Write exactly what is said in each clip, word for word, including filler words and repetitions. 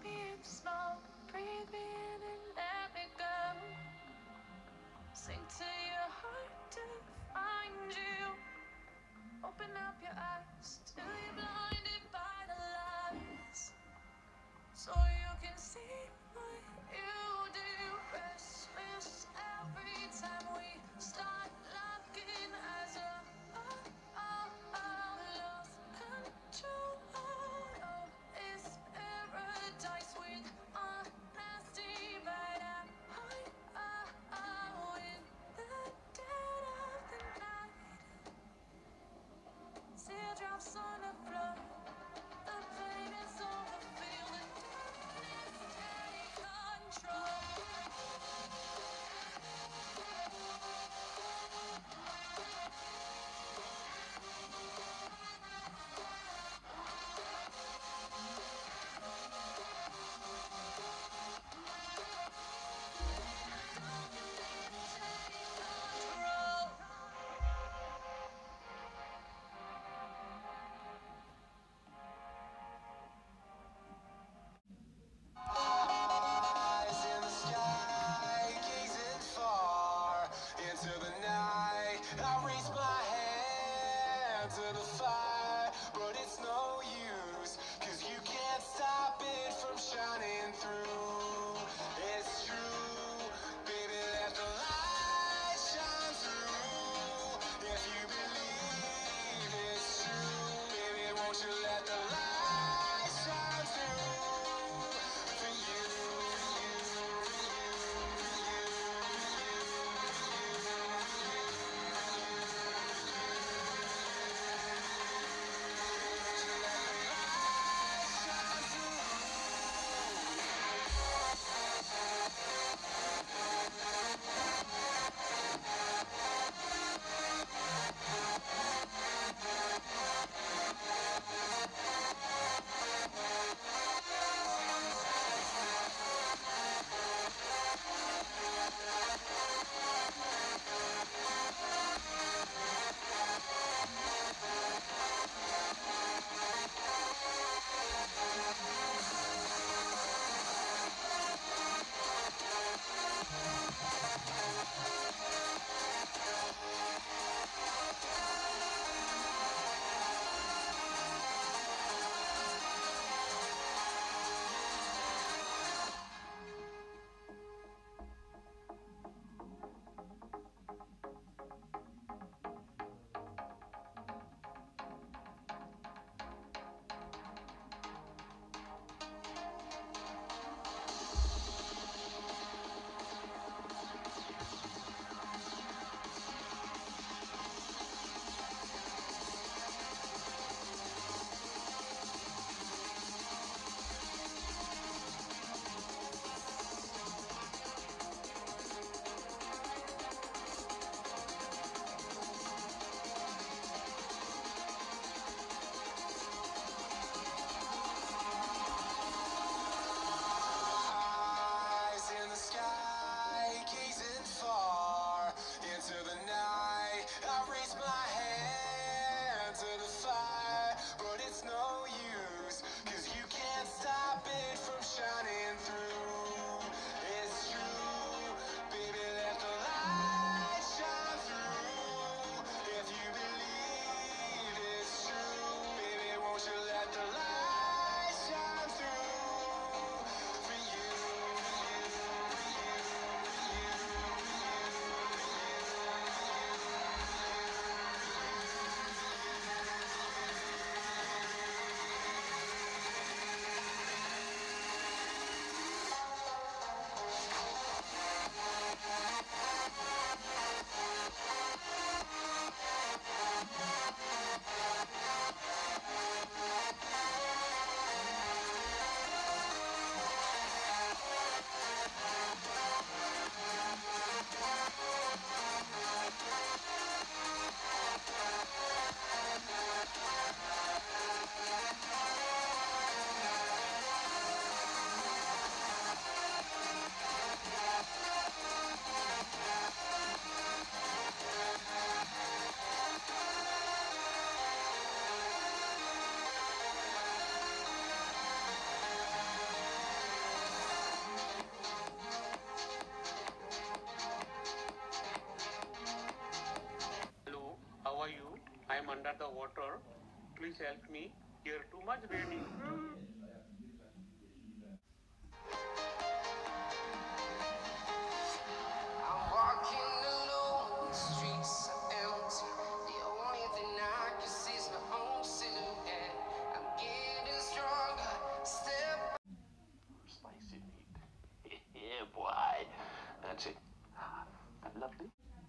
me in smoke, breathe me in and let me go. Sink to your heart to find you. Open up your eyes till you're blinded by the lies, so you can see what you do. Restless every time we start looking as a oh, oh, oh, lost control. Oh, it's paradise with honesty, but I hide oh, oh, in the dead of the night. Teardrops on the floor. please help me. You're too much waiting. I'm walking alone, the streets are empty. The only thing I can see is my own silhouette. I'm getting stronger, step. Spicy meat. Yeah, boy. That's it. Lovely.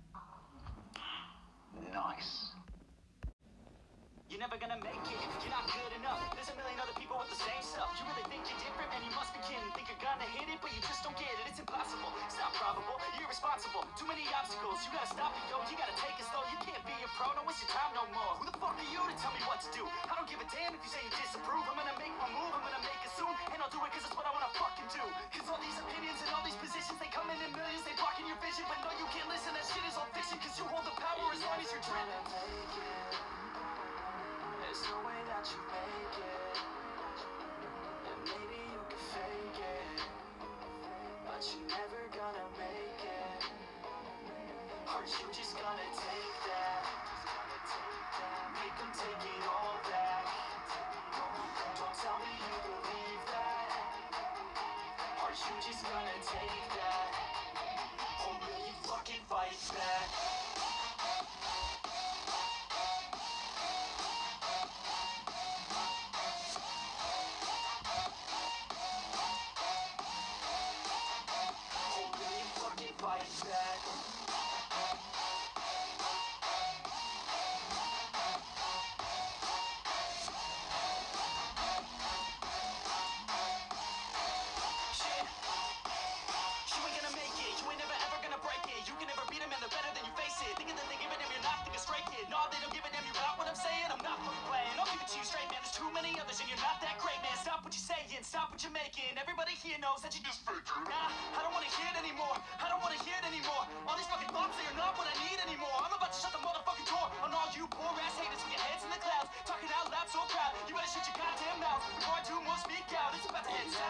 Nice. You're never gonna make it, you're not good enough. There's a million other people with the same stuff. You really think you're different, man, you must be kidding. Think you're gonna hit it, but you just don't get it. It's impossible, it's not probable, you're irresponsible. Too many obstacles, you gotta stop it, yo. You gotta take it slow, you can't be a pro, don't waste your time no more. Who the fuck are you to tell me what to do? I don't give a damn if you say you disapprove. I'm gonna make my move, I'm gonna make it soon. And I'll do it cause it's what I wanna fucking do. Cause all these opinions and all these positions, they come in in millions, they blocking your vision. But no, you can't listen, that shit is all fiction. Cause you hold the power as long as you're dreaming. There's no way that you make it, and maybe you can fake it, but you're never gonna make it. Aren't you just gonna take that? Make them take it all back. Don't tell me you believe that. Aren't you just gonna take that? Or will you fucking fight back? Stop what you're making. Everybody here knows that you just fake it. Nah, I don't wanna hear it anymore. I don't wanna hear it anymore. All these fucking thoughts, they are not what I need anymore. I'm about to shut the motherfucking door on all you poor ass haters with your heads in the clouds, talking out loud so proud. You better shut your goddamn mouth before I do more speak out. It's about to head south.